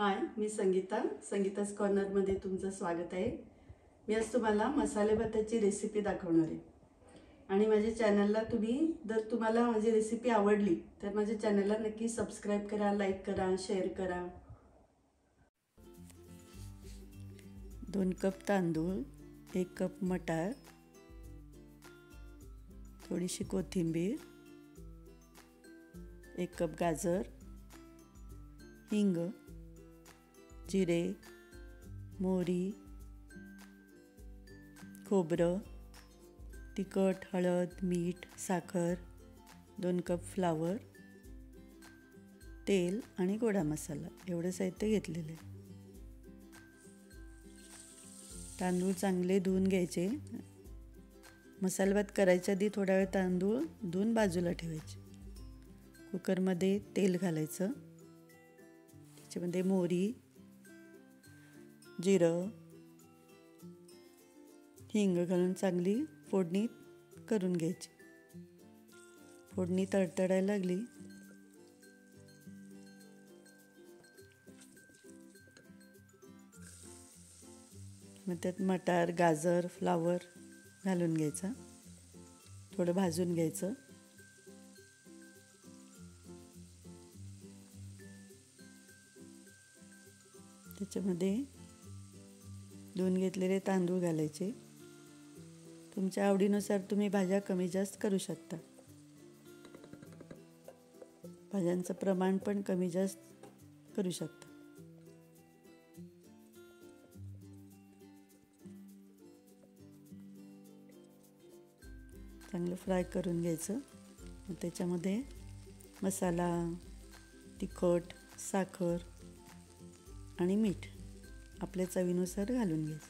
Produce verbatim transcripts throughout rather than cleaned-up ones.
हाय, मी संगीता संगीता's कॉर्नरमध्ये तुमचं स्वागत आहे। मी आज तुम्हाला मसाले भाताची रेसिपी दाखवणार आहे आणि माझ्या चॅनलला तुम्ही जर तुम्हाला माझी रेसिपी आवडली तर माझ्या चॅनलला नक्की सबस्क्राइब करा, लाईक करा, शेअर करा। दोन कप तांदूळ, एक कप मटार, थोडीशी कोथिंबीर, एक कप गाजर, हिंग, जिरे, मोहरी, खोबरं, तिखट, हळद, मीठ, साखर, दोन कप फ्लावर, तेल आणि गोडा मसाला एवढं साहित्य घेतलेलं आहे। तांदूळ चांगले धुवून घ्यायचे। मसाला भात करायच्या आधी थोडा वेळ तांदूळ धुवून बाजूला ठेवायचे। कुकरमध्ये तेल घालायचं, त्याच्यामध्ये मोहरी, जिरं, हिंग घालून चांगली फोडणी करून घ्यायची। फोडणी तडतडायला लागली मग त्यात मटार, गाजर, फ्लावर घालून घ्यायचा, थोडं भाजून घ्यायचं। त्याच्यामध्ये धुवून घेतलेले तांदूळ घालायचे। तुमच्या आवडीनुसार तुम्ही भाज्या कमी जास्त करू शकता। भाज्यांचं प्रमाण पण कमी जास्त करू शकता। चांगलं फ्राय करून घ्यायचं। मग त्याच्यामध्ये मसाला, तिखट, साखर आणि मीठ आपल्या चवीनुसार घालून घ्यायचं।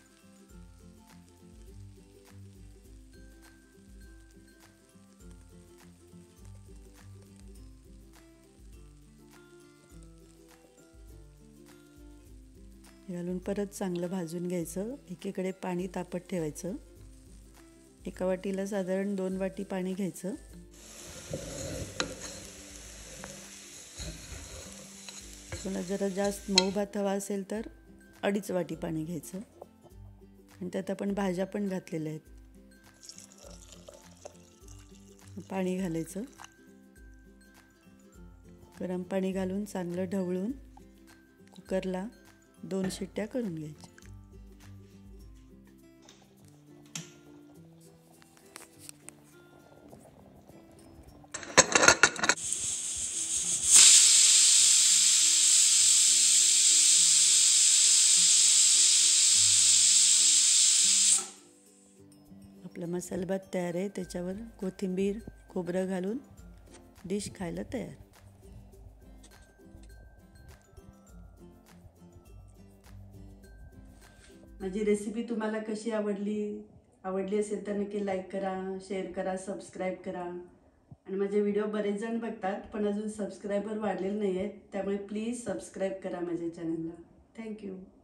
घालून परत चांगलं भाजून घ्यायचं। एकीकडे पाणी तापत ठेवायचं। एका वाटीला साधारण दोन वाटी पाणी घ्यायचं। तुम्हाला जरा जास्त मऊ भात हवा असेल तर अडीच वाटी पाणी घ्यायचं आणि त्यात आपण भाज्या पण घातलेल्या आहेत। पाणी घालायचं। गरम पाणी घालून चांगलं ढवळून कुकरला दोन शिट्ट्या करून घ्यायच्या। आपला मसाला भात तयार आहे। त्याच्यावर कोथिंबीर, खोबरं घालून डिश खायला तयार। माझी रेसिपी तुम्हाला कशी आवडली आवडली असेल तर नक्की लाईक करा, शेअर करा, सबस्क्राइब करा। आणि माझे व्हिडिओ बरेच जण बघतात पण अजून सबस्क्रायबर वाढलेले नाही आहेत, त्यामुळे प्लीज सबस्क्राइब करा माझ्या चॅनलला। थँक्यू।